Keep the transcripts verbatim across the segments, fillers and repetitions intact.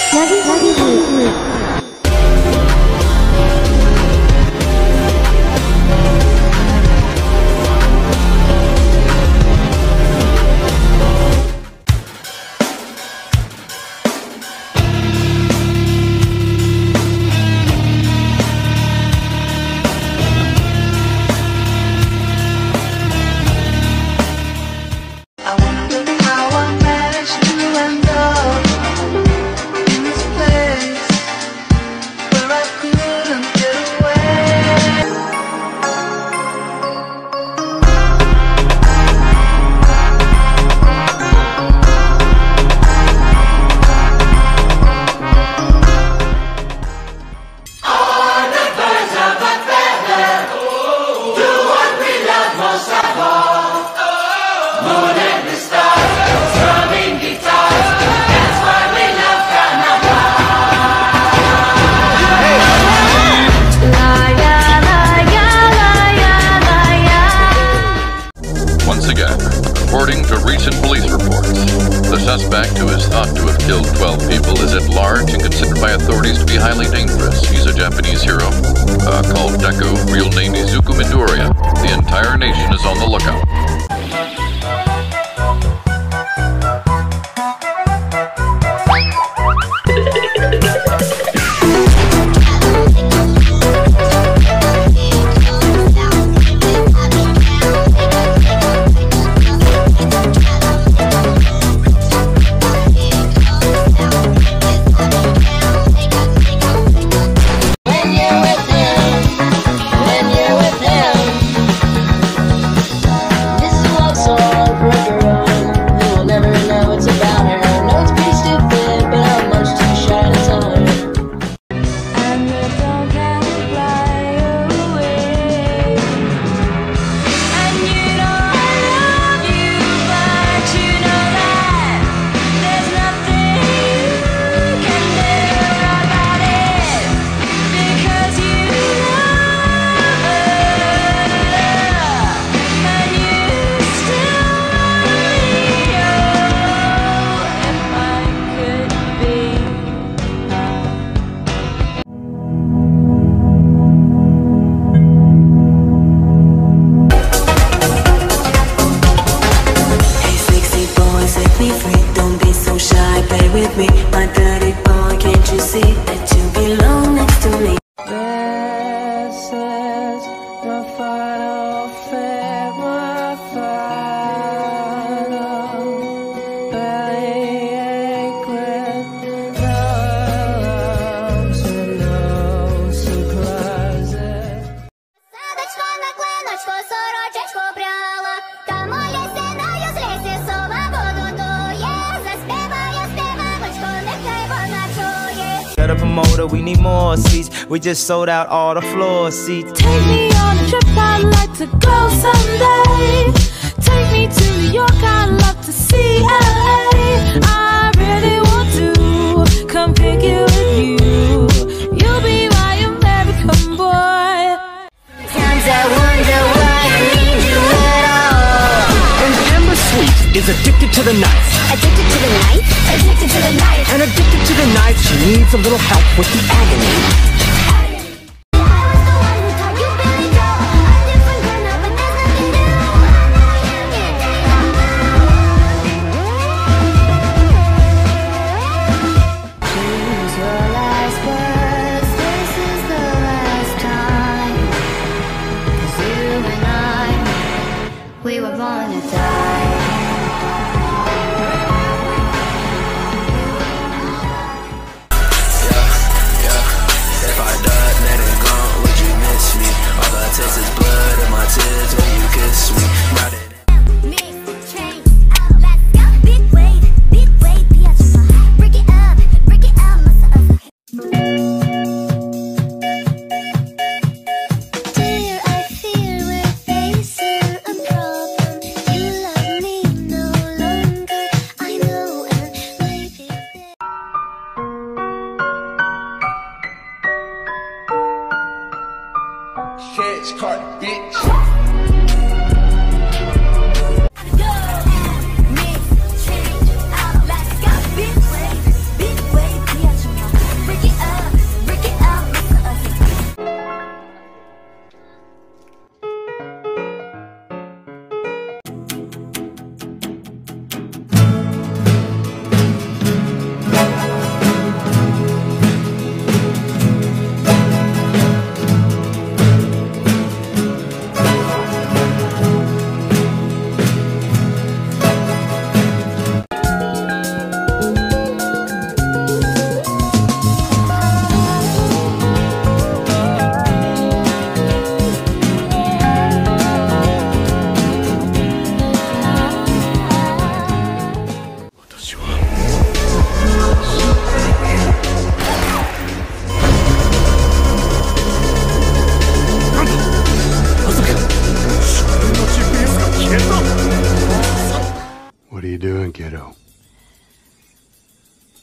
According to recent police reports, the suspect, who is thought to have killed twelve people, is at large and considered by authorities to be highly dangerous. He's a Japanese hero uh, called Deku, real name Izuku Midoriya. The entire nation is on the lookout. The promoter, we need more seats. We just sold out all the floor seats. Take me on a trip, I'd like to go someday. Take me to New York, I'd love to see L A. I really want to come pick you with you. You'll be my American boy. Sometimes I wonder why I need you at all. And Amber Sweet is addicted to the knife. Addicted to the knife? Addicted to the knife. And addicted to the knife, she needs a little help with the agony. We were born to die. Yeah, yeah. If I died, let it gone, would you miss me? All I taste is blood in my tears when you kiss me. Not it. Catch cart, bitch.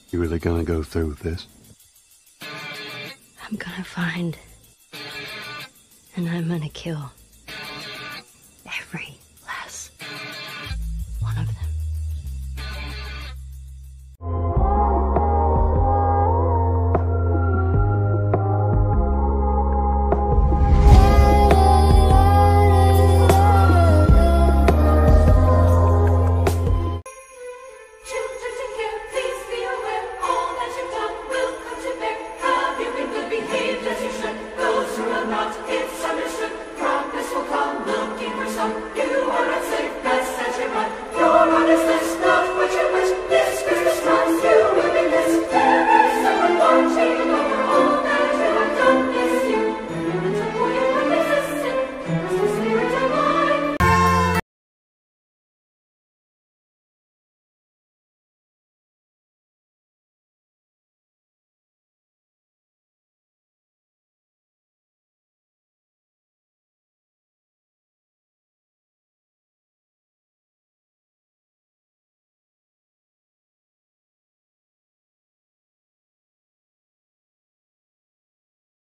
You really gonna go through with this? I'm gonna find, and I'm gonna kill.